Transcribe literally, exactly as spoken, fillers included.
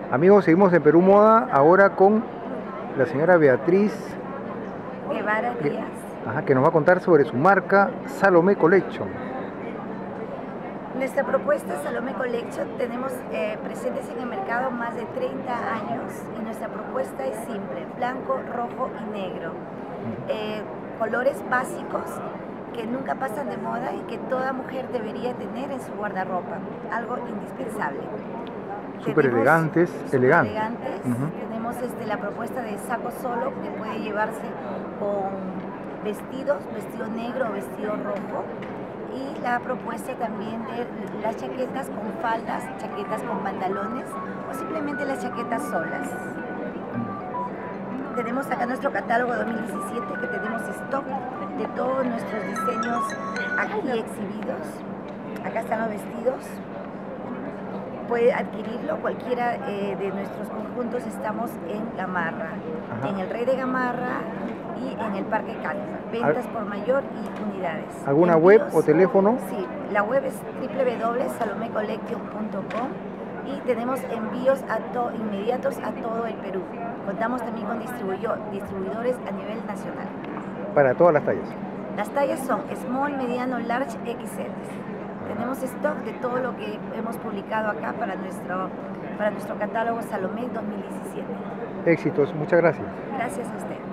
Amigos, seguimos en Perú Moda, ahora con la señora Beatriz Guevara que, Díaz. ajá, que nos va a contar sobre su marca Salomé Collection. Nuestra propuesta Salomé Collection, tenemos eh, presentes en el mercado más de treinta años y nuestra propuesta es simple: blanco, rojo y negro. Eh, colores básicos que nunca pasan de moda y que toda mujer debería tener en su guardarropa, algo indispensable. Súper elegantes, super elegantes. elegantes. Uh-huh. Tenemos este, la propuesta de saco solo, que puede llevarse con vestidos, vestido negro o vestido rojo. Y la propuesta también de las chaquetas con faldas, chaquetas con pantalones o simplemente las chaquetas solas. Tenemos acá nuestro catálogo dos mil diecisiete, que tenemos stock de todos nuestros diseños aquí exhibidos. Acá están los vestidos. Puede adquirirlo cualquiera eh, de nuestros conjuntos. Estamos en Gamarra, Ajá. en el Rey de Gamarra y en el Parque Calma. Ventas por mayor y unidades. ¿Alguna Envíos, web o teléfono? Sí, la web es doble u doble u doble u punto salome collection punto com y tenemos envíos a to inmediatos a todo el Perú. Contamos también con distribuidores a nivel nacional. Para todas las tallas. Las tallas son small, mediano, large, equis ele. Tenemos stock de todo lo que hemos publicado acá para nuestro, para nuestro catálogo Salomé dos mil diecisiete. Éxitos, muchas gracias. Gracias a usted.